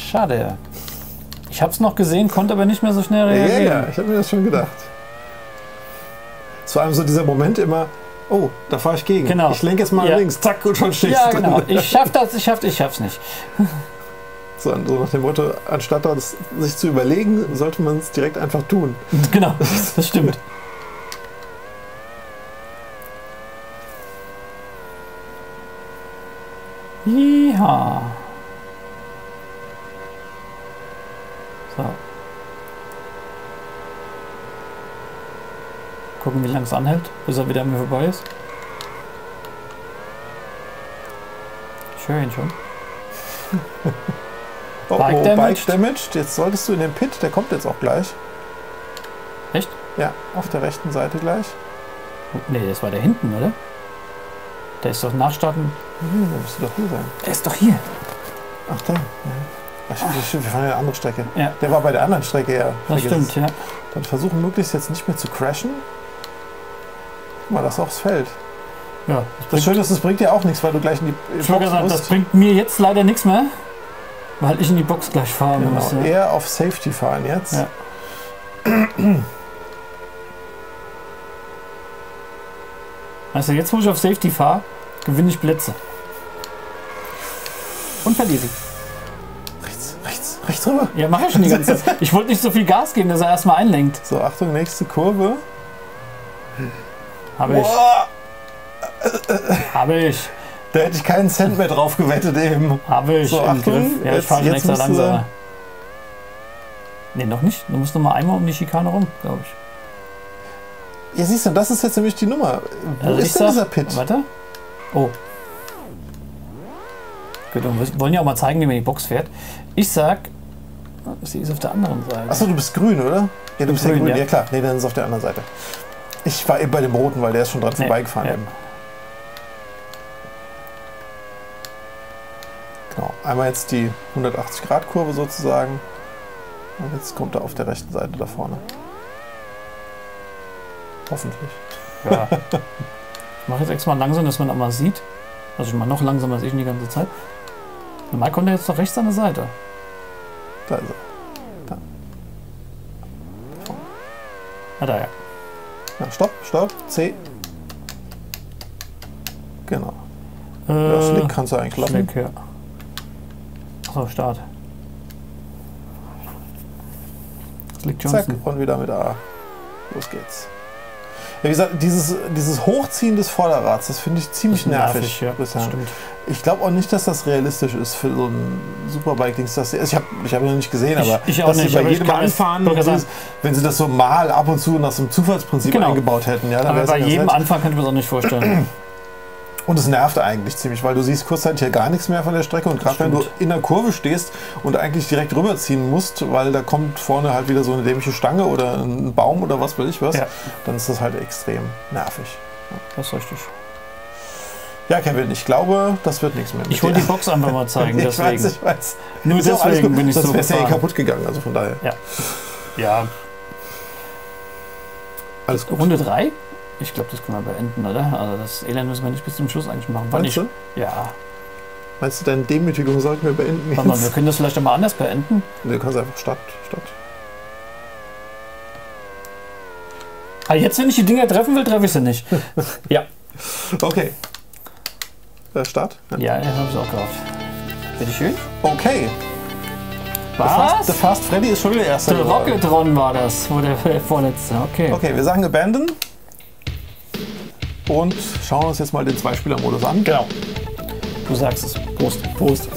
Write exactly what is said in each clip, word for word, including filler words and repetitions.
Schade. Ich habe es noch gesehen, konnte aber nicht mehr so schnell reagieren. Ja, ja, ich habe mir das schon gedacht. Es war allem so dieser Moment immer, oh, da fahre ich gegen. Genau. Ich lenke jetzt mal ja. links, zack, und schon stehst Ja, du genau. drin. Ich schaff das, ich schaff ich schaff's nicht. So, so nach dem Motto, anstatt das sich zu überlegen, sollte man es direkt einfach tun. Genau, das stimmt. Ja. So. Gucken, wie lange es anhält, bis er wieder an mir vorbei ist. Ich höre ihn schon. Oh, Bike oh, damaged. Bike damaged. Jetzt solltest du in den Pit, der kommt jetzt auch gleich. Echt? Ja, auf der rechten Seite gleich. Nee, das war der hinten, oder? Der ist doch nachstarten. Hm, da müsste doch hier sein. Der ist doch hier. Ach, da. Ja. Ach, stimmt, stimmt, wir fahren ja eine andere Strecke. Ja. Der war bei der anderen Strecke, ja. Das Vergiss stimmt, es. ja. Dann versuchen möglichst jetzt nicht mehr zu crashen. Guck mal, das ist aufs Feld. Ja, Das Schöne ist, das bringt dir auch nichts, weil du gleich in die ich wollte Box sagen, musst. das bringt mir jetzt leider nichts mehr, weil ich in die Box gleich fahren Genau, muss. Ja. eher auf Safety fahren jetzt. Ja. Also jetzt, wo ich auf Safety fahre, gewinne ich Plätze. Und verliere sie. Rechts, rechts, rechts rüber. Ja, mache ich schon die ganze Zeit. Ich wollte nicht so viel Gas geben, dass er erstmal einlenkt. So, Achtung, nächste Kurve. Habe ich. Boah, Habe ich. da hätte ich keinen Cent mehr drauf gewettet eben. Habe ich. So, im Achtung, Griff. Ja, ich jetzt- fahre schon jetzt extra musst du- langsamer. Nee, noch nicht. Du musst noch mal einmal um die Schikane rum, glaube ich. Ja, siehst du, das ist jetzt nämlich die Nummer. Wo Also ich ist denn sag- dieser Pit? Warte. Oh. Gut, und wir wollen ja auch mal zeigen, wie man die Box fährt. Ich sag, sie ist auf der anderen Seite. Achso, du bist grün, oder? Ja, du bist ja grün, grün. ja. Ja klar, nee, dann ist es auf der anderen Seite. Ich war eben bei dem roten, weil der ist schon dran Nee, vorbeigefahren. ja. Eben. Genau, einmal jetzt die hundertachtzig Grad Kurve sozusagen. Und jetzt kommt er auf der rechten Seite da vorne. Hoffentlich. Ja. Ich mache jetzt extra mal langsam, dass man auch mal sieht. Also ich mache noch langsamer als ich die ganze Zeit. Normal kommt er jetzt doch rechts an der Seite. Da ist er. Da. Ah, da ja. Ja, stopp, stopp, C. Genau. Ja, Äh, Schlick kannst du eigentlich lassen. Schlick, ja. Achso, Start. Slick Zack, Johnson. und wieder mit A. Los geht's. Ja, wie gesagt, dieses, dieses Hochziehen des Vorderrads, das finde ich ziemlich Bisschen nervig. nervig, ja, muss ich das sagen. stimmt. Ich glaube auch nicht, dass das realistisch ist für so ein Superbike-Dings. dass sie- Ich habe ich hab ihn noch nicht gesehen, Ich- aber ich auch dass nicht, sie bei aber ich jedem kann es- Anfahren, wollte so gerade ist, wenn sie das so mal ab und zu nach so einem Zufallsprinzip Genau. eingebaut hätten. Ja, dann Aber wär's bei ja ganz jedem nett. Anfang könnte ich mir das auch nicht vorstellen. Und es nervt eigentlich ziemlich, weil du siehst kurzzeitig ja gar nichts mehr von der Strecke und gerade wenn du stimmt. in der Kurve stehst und eigentlich direkt rüberziehen musst, weil da kommt vorne halt wieder so eine dämliche Stange oder ein Baum oder was weiß ich was, Ja. dann ist das halt extrem nervig. Das ist richtig. Ja, Kevin, ich glaube, das wird nichts mehr mit Ich wollte dir. die Box einfach mal zeigen, ich deswegen. weiß, ich weiß. Nur Ist ja auch alles deswegen gut. bin ich Sonst so wär's ja eh gefahren. kaputt gegangen, also von daher. Ja. Ja, Alles gut. Runde drei? Ich glaube, das können wir beenden, oder? Also das Elend müssen wir nicht bis zum Schluss eigentlich machen. Wann Meinst ich, du? Ja. Meinst du, deine Demütigung sollten wir beenden? Warte mal, wir jetzt? können das vielleicht einmal anders beenden. Nee, du kannst einfach Stadt, Stadt. Ah, jetzt, wenn ich die Dinger treffen will, treffe ich sie nicht. Ja. Okay. Äh, Start? Ja, das habe ich auch gekauft. Bitte schön. Okay. Der Was? Fast, der Fast Freddy ist schon wieder erster Der geworden. Rocketron war das, wo der vorletzte. Okay. Okay, wir sagen Abandon. Und schauen uns jetzt mal den Zweispieler-Modus an. Genau. Du sagst es. Prost. Prost.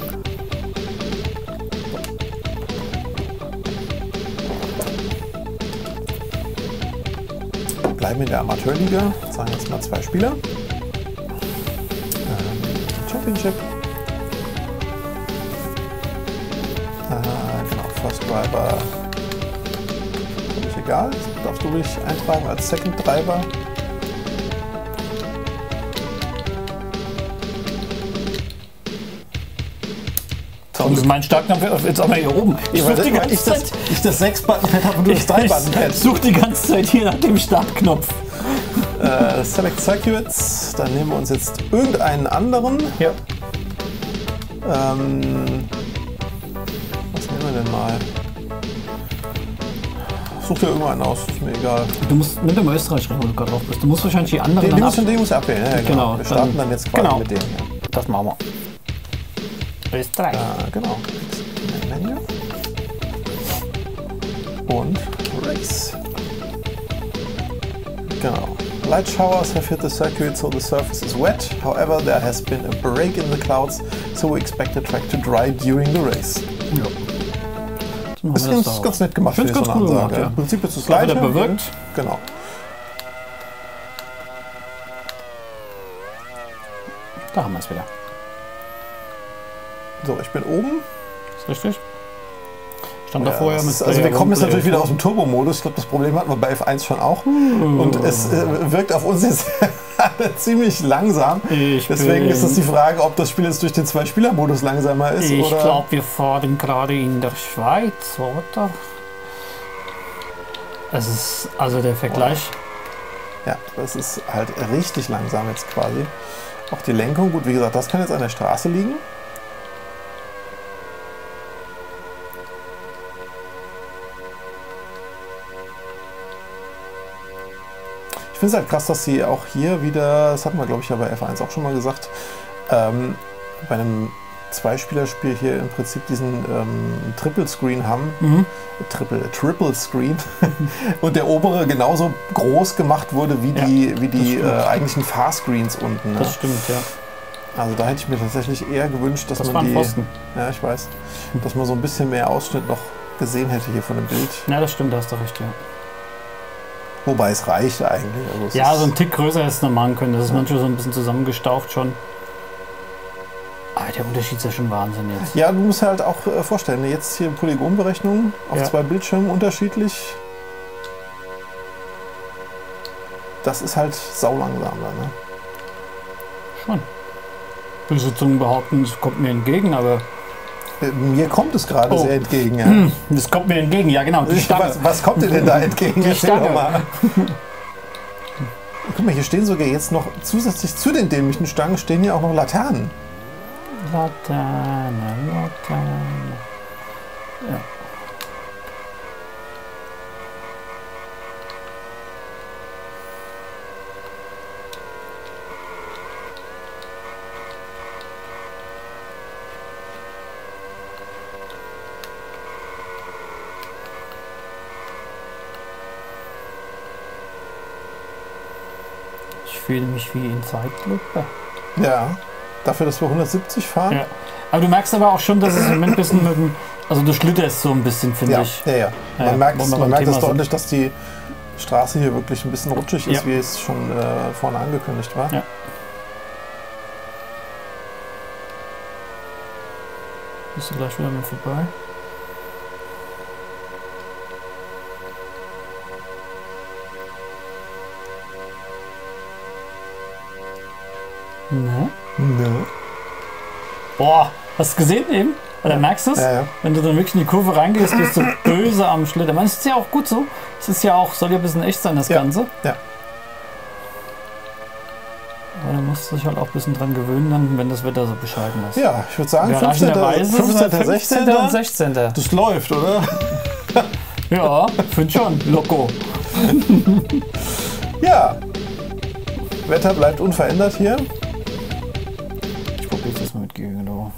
Bleiben in der Amateurliga. Sagen jetzt mal zwei Spieler. Ähm, Championship. Äh, genau, First Driver. Völlig egal. Das darfst du ruhig eintragen als Second Driver. Und das ist mein Startknopf jetzt auch mal hier oben. Ich Ja, suche weil die weil ganze ich das, Zeit. ich das sechs-Button-Pad habe und du das drei-Button-Pad. Ich suche die ganze Zeit hier nach dem Startknopf. Äh, Select Circuits, dann nehmen wir uns jetzt irgendeinen anderen. Ja. Ähm, wir denn mal? Such dir irgendwann aus, ist mir egal. Du musst mit dem Österreich reden, wo du gerade drauf bist. Du musst wahrscheinlich die anderen Den, den, dann musst, den musst du abwählen, ja, genau. Genau, Wir starten dann- dann jetzt quasi genau. mit dem. Ja. Das machen wir. Österreich. Ah, genau. Menü. Und Race. Genau. Light showers have hit the circuit, so the surface is wet. However, there has been a break in the clouds, so we expect the track to dry during the race. Ja. Dann Das haben wir ist das ganz, auch. ganz nett gemacht Ich für find's so ganz eine cool Ansage. gemacht, ja. Im Prinzip ist es Das hat gleich. er bewirkt. Genau. Da haben wir es wieder. So, ich bin oben. Ist richtig? Stand da Ja, vorher das mit ist, also wir kommen jetzt Player natürlich wieder One, aus dem Turbo-Modus. Ich glaube, das Problem hatten wir bei F eins schon auch. Und es äh, wirkt auf uns jetzt ziemlich langsam. Ich Deswegen bin- ist es die Frage, ob das Spiel jetzt durch den Zwei-Spieler-Modus langsamer ist. Ich oder glaube, wir fahren gerade in der Schweiz, oder? Es ist also der Vergleich. Ja, das ist halt richtig langsam jetzt quasi. Auch die Lenkung, gut, wie gesagt, das kann jetzt an der Straße liegen. Ich finde es halt krass, dass sie auch hier wieder, das hatten wir glaube ich ja bei F eins auch schon mal gesagt, ähm, bei einem Zweispielerspiel hier im Prinzip diesen ähm, Triple Screen haben. Mhm. Triple, Triple Screen. Und der obere genauso groß gemacht wurde wie Ja, die, wie die das stimmt. äh, eigentlichen Fahrscreens unten. Ne? Das stimmt, ja. Also da hätte ich mir tatsächlich eher gewünscht, dass Das man war ein die, Pfosten. ja ich weiß, dass man so ein bisschen mehr Ausschnitt noch gesehen hätte hier von dem Bild. Ja, das stimmt, da hast du recht, ja. Wobei es reicht eigentlich. Also es Ja, ist, so ein Tick größer hättest du noch machen können. Das ist manchmal so ein bisschen zusammengestaucht schon. Aber der Unterschied ist ja schon Wahnsinn jetzt. ja, du musst halt auch äh, vorstellen, jetzt hier Polygonberechnung auf Ja. zwei Bildschirmen unterschiedlich. Das ist halt saulangsam dann, ne? Schon. Böse Zungen behaupten, es kommt mir entgegen, aber Äh, Mir kommt es gerade Oh. sehr entgegen. Ja. es kommt mir entgegen, ja genau. Die Stange. Was, was kommt dir denn da entgegen? Die Erzähl doch Stange. mal. Guck mal, hier stehen sogar jetzt noch zusätzlich zu den dämlichen Stangen stehen hier auch noch Laternen. Laterne, Laterne. Ja. Ich fühle mich wie in Zeitlupe. Ja. Dafür, dass wir hundertsiebzig fahren? Ja. Aber du merkst aber auch schon, dass es im Moment ein bisschen mit dem, also du schlitterst so ein bisschen, finde Ja, ich. ja, ja. Man Ja, merkt, wo es- wir man beim merkt es Thema deutlich, dass die Straße hier wirklich ein bisschen rutschig ist, Ja. wie es schon äh, vorne angekündigt war. Ja. Bist du gleich wieder mal vorbei? Ne? Ne? Boah, hast du gesehen eben? Oder merkst du es? Ja, ja. Wenn du dann wirklich in die Kurve reingehst, bist du böse am Schlittern. Man, es ist ja auch gut so. Es ist ja auch, soll ja ein bisschen echt sein, das Ja. Ganze. Ja. Aber da musst du dich halt auch ein bisschen dran gewöhnen, dann, wenn das Wetter so bescheiden ist. Ja, ich würde sagen, Überraschenderweise fünfzehnter sind wir fünfzehnter fünfzehnter und sechzehnter sechzehnter Das läuft, oder? Ja, find schon. Loco. Ja. Wetter bleibt unverändert hier. Ich probiere das mal mit Gegenüber.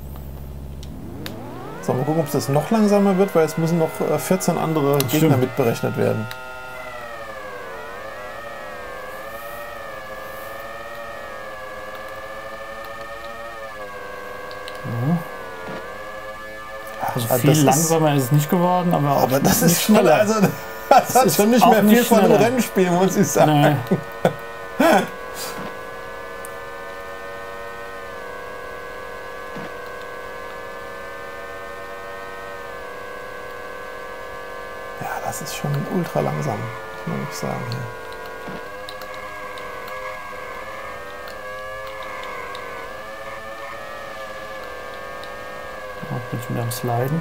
So, mal gucken, ob es jetzt noch langsamer wird, weil es müssen noch äh, vierzehn andere Gegner Stimmt. mitberechnet werden. Also Ah, viel das ist- langsamer ist es nicht geworden, aber auch Aber das nicht ist schon, schneller. also, das hat ist schon nicht auch mehr viel nicht von einem schneller. Rennspiel, muss ich sagen. Nee. Ja, das ist schon ultra langsam, muss man wirklich sagen. Hier. Ja, bin ich wieder am Sliden.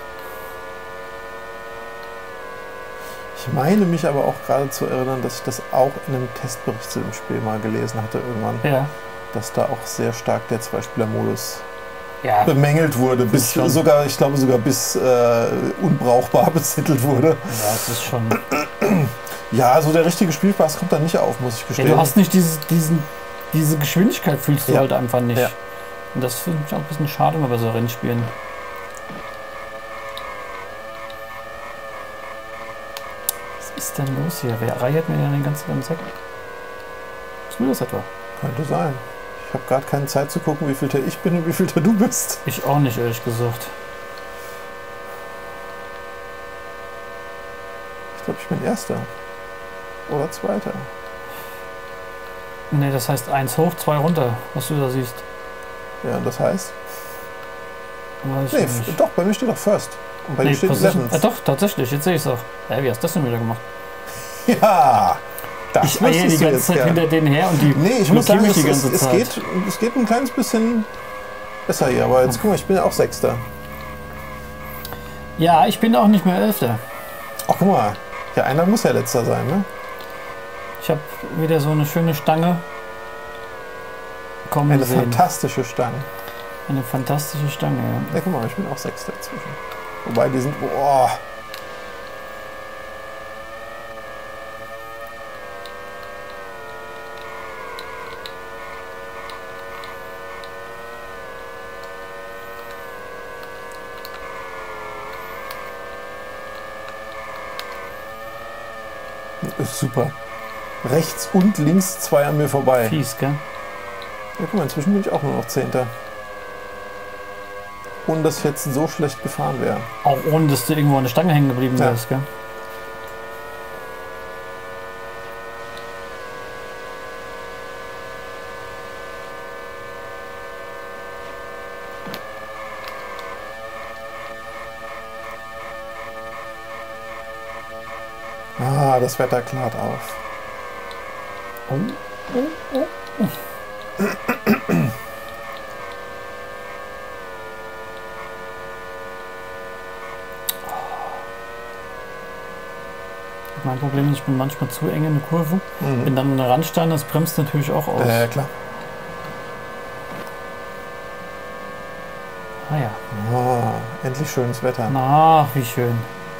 Ich meine mich aber auch gerade zu erinnern, dass ich das auch in einem Testbericht zu dem Spiel mal gelesen hatte irgendwann, Ja. dass da auch sehr stark der Zweispieler-Modus Ja. bemängelt wurde, bis Schon. sogar, ich glaube sogar bis äh, unbrauchbar betitelt wurde. Ja, das ist schon. Ja, also der richtige Spielspaß kommt da nicht auf, muss ich Ja, gestehen. du hast nicht dieses, diesen, diese Geschwindigkeit, fühlst du Ja. halt einfach nicht. Ja. Und das finde ich auch ein bisschen schade bei so Rennspielen. Was ist denn los hier? Wer reiht mir denn den ganzen Tag weg? Bist du das etwa? Könnte sein. Ich habe gerade keine Zeit zu gucken, wie viel der ich bin und wie viel der du bist. Ich auch nicht, ehrlich gesagt. Ich glaube, ich bin Erster. Oder Zweiter. Nee, das heißt eins hoch, zwei runter, was du da siehst. Ja, und das heißt? Weiß Nee, ich nicht. f- doch, bei mir steht doch First. Und bei Nee, dir steht Position, äh, Eleventh. doch, tatsächlich, jetzt sehe ich es auch. Hä, wie hast du das denn wieder gemacht? Ja, das Ich eier die wüsstest du ganze jetzt Zeit gern. hinter denen her und die Nee, ich muss blockieren sagen, mich es, die es, ganze es, Zeit. geht, es geht ein kleines bisschen besser hier. Aber jetzt guck mal, ich bin ja auch Sechster. Ja, ich bin auch nicht mehr Elfter. Ach, guck mal. Ja, einer muss ja Letzter sein, ne? Ich habe wieder so eine schöne Stange kommen Eine sehen. fantastische Stange. Eine fantastische Stange, ja. Ja, guck mal, ich bin auch Sechster inzwischen. Wobei, die sind... Boah. Ist super. Rechts und links zwei an mir vorbei. Fies, gell? Ja, guck mal, inzwischen bin ich auch nur noch Zehnter. Ohne dass ich jetzt so schlecht gefahren wäre. Auch ohne, dass du irgendwo an der Stange hängen geblieben Ja. wärst, gell? Ah, das Wetter klart auf. Oh, oh, oh. Mein Problem ist, ich bin manchmal zu eng in der Kurve. Mhm. Wenn dann eine Randstein, das bremst natürlich auch aus. Ja, klar. Ah ja. Ah, endlich schönes Wetter. Na, wie schön.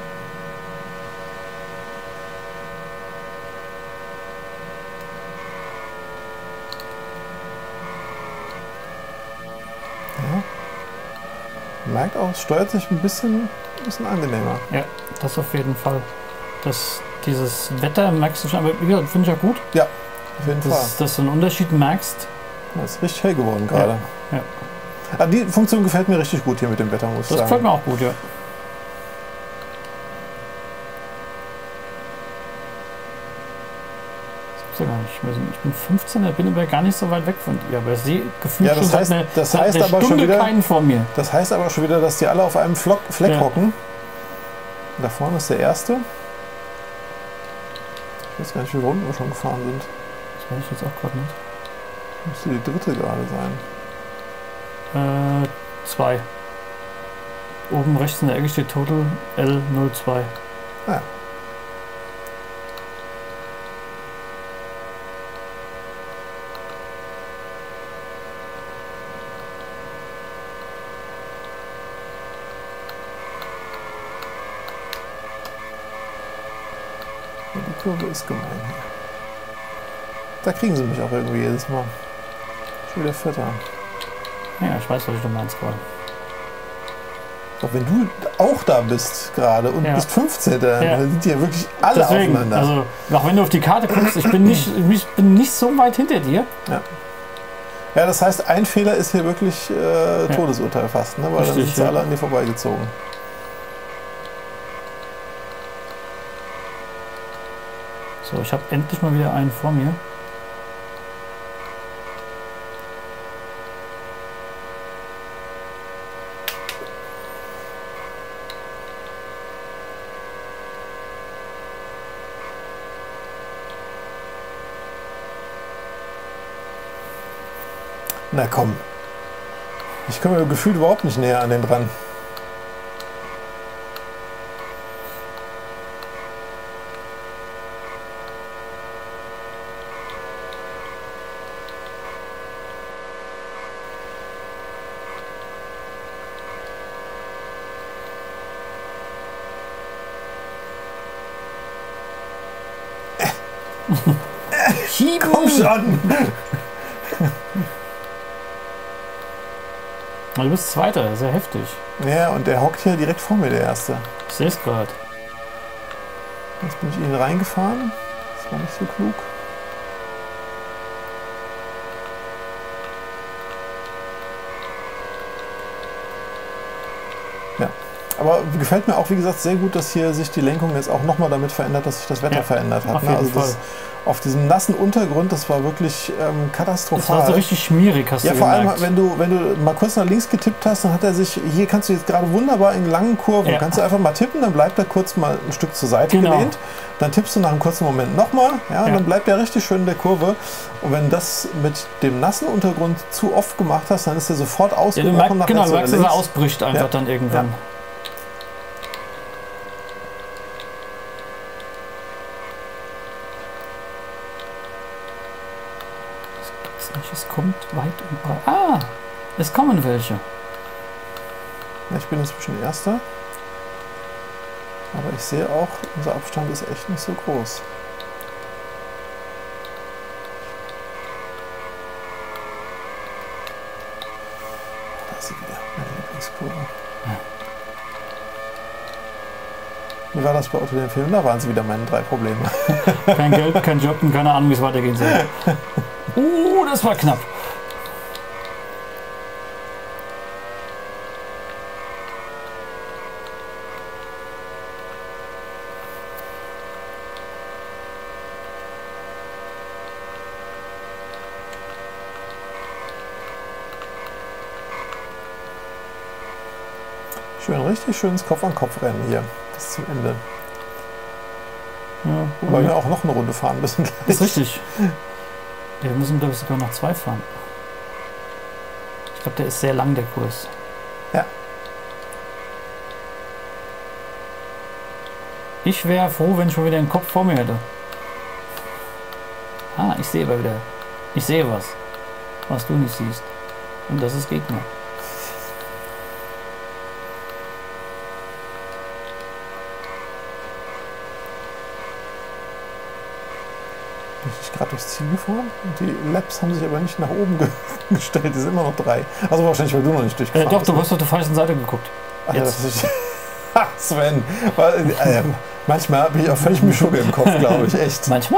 Merkt auch, es steuert sich ein bisschen, ein bisschen angenehmer. Ja, das auf jeden Fall. Das, dieses Wetter merkst du schon, aber wie gesagt, finde ich auch gut, Auf jeden Fall. dass, dass du einen Unterschied merkst. Das ist richtig hell geworden gerade. Ja. Ah, die Funktion gefällt mir richtig gut hier mit dem Wetter, muss ich Das sagen. gefällt mir auch gut, ja. Das gibt's ja gar nicht. Wir sind- Ich bin fünfzehn, bin aber gar nicht so weit weg von dir. Aber ich sehe gefühlt Ja, das schon seit heißt- einer, das seit heißt einer aber schon Stunde wieder- keinen vor mir. Das heißt aber schon wieder, dass die alle auf einem Flock, Fleck Ja. hocken. Da vorne ist der erste. Ich weiß gar nicht, wie viele Runden wir schon gefahren sind. Das weiß ich jetzt auch gerade nicht. Müsste die dritte gerade sein. Äh, zwei. Oben rechts in der Ecke steht Total L null zwei. Ah ja. Ja, die Kurve ist gemein hier. Da kriegen sie mich auch irgendwie jedes Mal. Schon wieder Vierter. Ja, ich weiß, was du meinst gerade. Doch wenn du auch da bist gerade und Ja. bist fünfzehnter, Ja. dann sind die ja wirklich alle Deswegen, aufeinander. also, auch wenn du auf die Karte guckst, ich bin nicht, ich bin nicht so weit hinter dir. Ja, das heißt, ein Fehler ist hier wirklich äh, Todesurteil fast, ne? Weil dann Richtig, sind sie ja. alle an dir vorbeigezogen. So, ich habe endlich mal wieder einen vor mir. Na komm. Ich komme gefühlt überhaupt nicht näher an den dran. Schieben! Komm schon! Du bist Zweiter, sehr heftig. Ja, und der hockt hier direkt vor mir, der Erste. Ich sehe es gerade. Jetzt bin ich in ihn reingefahren. Das war nicht so klug. Ja, aber gefällt mir auch, wie gesagt, sehr gut, dass hier sich die Lenkung jetzt auch nochmal damit verändert, dass sich das Wetter Ja, verändert hat. auf Ne? jeden Also das, Fall. auf diesem nassen Untergrund, das war wirklich ähm, katastrophal. Das war so richtig schmierig, hast Ja, du vor allem, gemerkt. wenn du, wenn du mal kurz nach links getippt hast, dann hat er sich, hier kannst du jetzt gerade wunderbar in langen Kurven, Ja. kannst du einfach mal tippen, dann bleibt er kurz mal ein Stück zur Seite Genau. gelehnt, dann tippst du nach einem kurzen Moment nochmal, ja, und Ja. dann bleibt er richtig schön in der Kurve. Und wenn du das mit dem nassen Untergrund zu oft gemacht hast, dann ist er sofort Ja, du ausgebrochen merkst, nach genau, rechts du oder merkst, dass er links. ausbricht einfach Ja. dann irgendwann. Ja. Das gibt's nicht, es kommt weit und breit. Ah, es kommen welche. Ja, ich bin inzwischen Erster. Aber ich sehe auch, unser Abstand ist echt nicht so groß. Da ist sie wieder, meine Lieblingskurve. Ja. Wie war das bei Otto den Film? Da waren sie wieder meine drei Probleme. Kein Geld, kein Job und keine Ahnung, wie es weitergehen soll. Uh, das war knapp. Schön, richtig schönes Kopf-an-Kopf-Rennen hier. Bis zum Ende. Ja, Wobei wir auch noch eine Runde fahren müssen. das ist richtig. Wir müssen, glaube ich, sogar noch zwei fahren. Ich glaube, der ist sehr lang, der Kurs. Ja. Ich wäre froh, wenn ich schon wieder einen Kopf vor mir hätte. Ah, ich sehe aber wieder. Ich sehe was, was du nicht siehst. Und das ist Gegner. Bin ich gerade durchs Ziel gefahren? Und die Laps haben sich aber nicht nach oben ge gestellt. Die sind immer noch drei. Also wahrscheinlich, weil du noch nicht Äh, durchgefahren doch, bist. du hast auf der falschen Seite geguckt. Ach, ja, jetzt. das ist Ha, Sven. Weil, äh, manchmal bin ich auch völlig Mischugge im Kopf, glaube ich. Echt. Manchmal?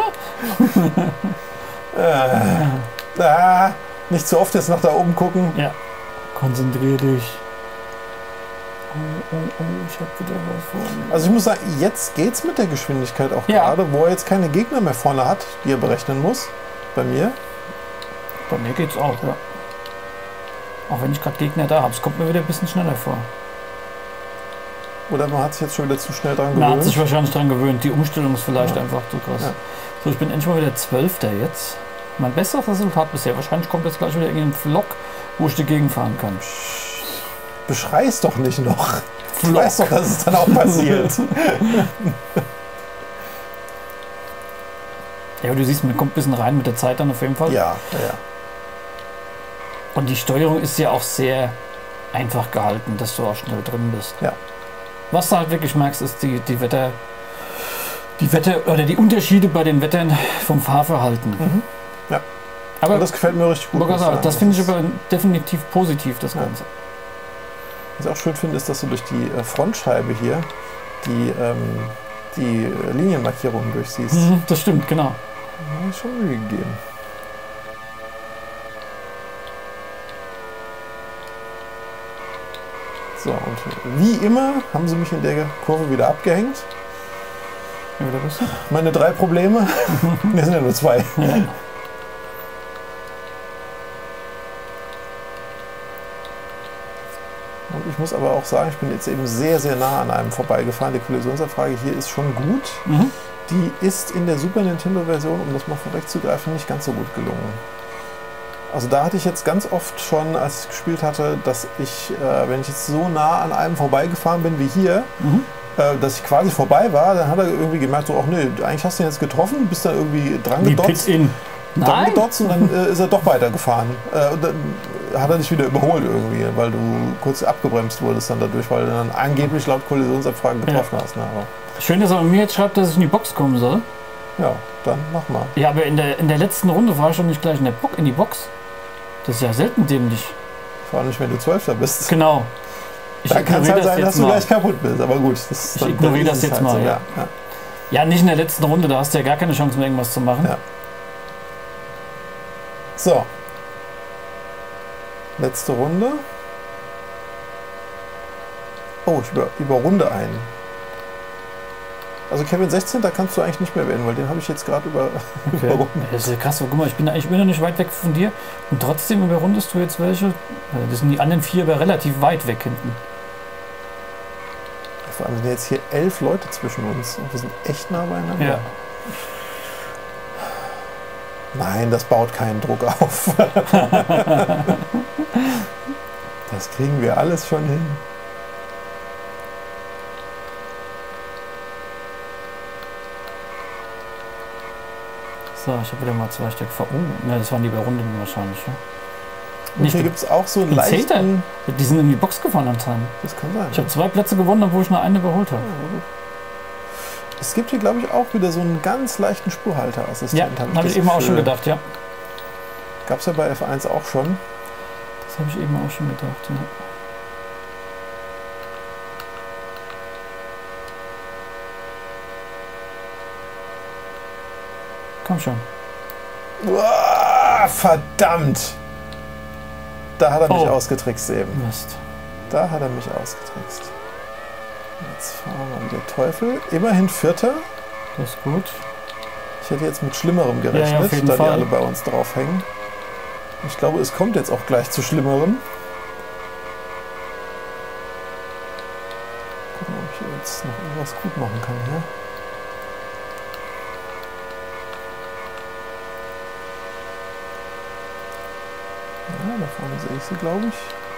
Äh, ah, nicht zu oft jetzt nach da oben gucken. Ja. Konzentrier dich. Oh, oh, oh, ich hab wieder was vor mir. Also ich muss sagen, jetzt geht's mit der Geschwindigkeit auch Ja. gerade, wo er jetzt keine Gegner mehr vorne hat, die er berechnen muss. Bei mir. Bei mir geht's auch, ja. Auch wenn ich gerade Gegner da habe, es kommt mir wieder ein bisschen schneller vor. Oder man hat sich jetzt schon wieder zu schnell dran Man hat sich gewöhnt. wahrscheinlich dran gewöhnt. Die Umstellung ist vielleicht Ja. einfach zu krass. Ja. So, ich bin endlich mal wieder Zwölfter jetzt. Mein bestes Resultat bisher. Wahrscheinlich kommt jetzt gleich wieder irgendein Vlog, wo ich dagegen fahren kann. Beschrei's doch nicht noch. Du Vlog. weißt doch, dass es dann auch passiert. Ja, aber du siehst, man kommt ein bisschen rein mit der Zeit dann auf jeden Fall. Ja, ja, ja. Und die Steuerung ist ja auch sehr einfach gehalten, dass du auch schnell drin bist. Ja. Was du halt wirklich merkst, ist die, die Wetter, die Wetter oder die Unterschiede bei den Wettern vom Fahrverhalten. Mhm. Ja. Aber Und das gefällt mir richtig gut. muss muss ich sagen, sagen. das finde ich ist- aber definitiv positiv, das Ja. Ganze. Was ich auch schön finde, ist, dass du durch die äh, Frontscheibe hier die, ähm, die äh, Linienmarkierungen durchsiehst. Mhm, das stimmt, genau. Ja, ist schon Mühe gegeben. So, und wie immer haben sie mich in der Kurve wieder abgehängt. Ja, wieder bist du? Meine drei Probleme. Ne, sind ja nur zwei. Ja. Und ich muss aber auch sagen, ich bin jetzt eben sehr, sehr nah an einem vorbeigefahren. Die Kollisionsabfrage hier ist schon gut. Mhm. Die ist in der Super Nintendo-Version, um das mal vorwegzugreifen, nicht ganz so gut gelungen. Also da hatte ich jetzt ganz oft schon, als ich gespielt hatte, dass ich, äh, wenn ich jetzt so nah an einem vorbeigefahren bin wie hier, Mhm. äh, dass ich quasi vorbei war, dann hat er irgendwie gemerkt, so, ach nee, eigentlich hast du ihn jetzt getroffen, bist dann irgendwie dran Wie gedotzt. Pit-In. Dran Nein! gedotzt und dann äh, ist er doch weitergefahren. Äh, und dann hat er dich wieder überholt irgendwie, weil du kurz abgebremst wurdest dann dadurch, weil du dann angeblich laut Kollisionsabfragen getroffen hast. Ne? Aber Schön, dass er mir jetzt schreibt, dass ich in die Box kommen soll. Ja, dann mach mal. Ja, aber in der, in der letzten Runde war ich schon nicht gleich in, der Bo in die Box. Das ist ja selten dämlich. Vor allem nicht, wenn du Zwölfter bist. Genau. Ich Dann kann es halt sein, dass du mal. gleich kaputt bist. Aber gut, das ist Ich dann, ignoriere dann das ist es jetzt halt mal. so, Ja. ja. Ja. ja, nicht in der letzten Runde, da hast du ja gar keine Chance mehr, irgendwas zu machen. Ja. So. Letzte Runde. Oh, ich über, überrunde einen. Also Kevin sechzehn, da kannst du eigentlich nicht mehr werden, weil den habe ich jetzt gerade über, Okay. überrundet. Das ist ja krass, guck mal, ich bin, ich bin ja nicht weit weg von dir und trotzdem überrundest du jetzt welche. Das sind die anderen vier aber relativ weit weg hinten. Vor allem sind jetzt hier elf Leute zwischen uns und wir sind echt nah beieinander. Ja. Nein, das baut keinen Druck auf. Das kriegen wir alles schon hin. So, ich habe wieder mal zwei Stück vor. Oh, ne, das waren die Überrundeten wahrscheinlich. Ja? Und Nicht hier gibt es auch so einen ein Zehnter. leichten... Die sind in die Box gefahren anscheinend. Das kann sein. Ich habe zwei Plätze gewonnen, obwohl ich nur eine überholt habe. Es gibt hier, glaube ich, auch wieder so einen ganz leichten Spurhalterassistent. Ja, hab habe ich das eben auch Gefühl. schon gedacht, ja. Gab es ja bei F eins auch schon. Das habe ich eben auch schon gedacht, ja. Komm schon. Uah, verdammt! Da hat er mich Oh. ausgetrickst eben. Mist. Da hat er mich ausgetrickst. Jetzt fahren wir wieder Teufel. Immerhin Vierter. Das ist gut. Ich hätte jetzt mit Schlimmerem gerechnet, Ja, ja, auf jeden da Fall. die alle bei uns draufhängen. Ich glaube, es kommt jetzt auch gleich zu Schlimmerem. Gucken, ob ich jetzt noch irgendwas gut machen kann hier. Ja, da vorne sehe ich sie, glaube ich.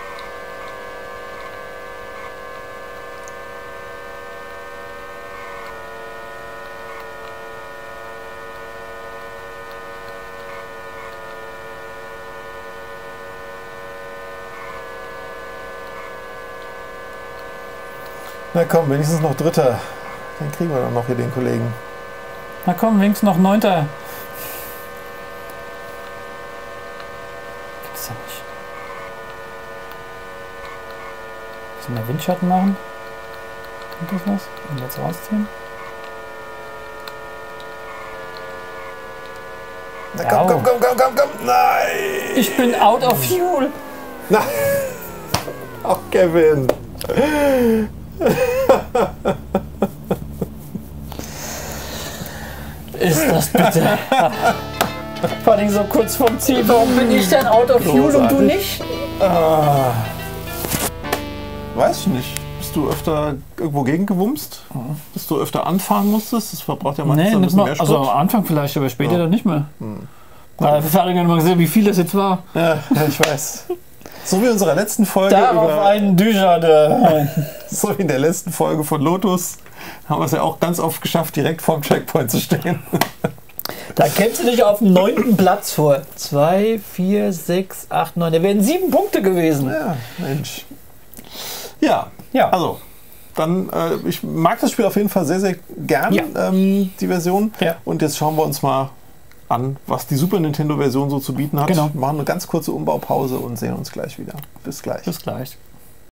Na komm, wenigstens noch Dritter. Dann kriegen wir dann noch hier den Kollegen. Na komm, wenigstens noch Neunter. Gibt's ja nicht. Müssen wir Windschatten machen? Kommt das was? Und jetzt rausziehen? Na komm, Au. komm, komm, komm, komm, komm. Nein! Ich bin out of fuel. Nein! Ach, Kevin! Ist das bitte? Vor allem so kurz vorm Ziel. Warum bin ich denn out of fuel und du Großartig. nicht? Ah. Weiß ich nicht. Bist du öfter irgendwo gegengewumst? Dass du öfter anfahren musstest? Das verbraucht ja meistens Nee, ein nicht bisschen mal. mehr Also Sprit. am Anfang vielleicht, aber später Ja. dann nicht mehr. Hm. Da vor allem mal gesehen, wie viel das jetzt war. Ja, ja, ich weiß. So wie in unserer letzten Folge Darauf über, einen Dujardin. so wie in der letzten Folge von Lotus haben wir es ja auch ganz oft geschafft, direkt vorm Checkpoint zu stehen. Da kämpfst du dich auf dem neunten Platz vor. Zwei, vier, sechs, acht, neun. Da wären sieben Punkte gewesen. Ja, Mensch. Ja, Ja. also dann, äh, ich mag das Spiel auf jeden Fall sehr, sehr gern, Ja. ähm, die Version. Ja. Und jetzt schauen wir uns mal an, was die Super Nintendo-Version so zu bieten hat. Genau. Machen eine ganz kurze Umbaupause und sehen uns gleich wieder. Bis gleich. Bis gleich.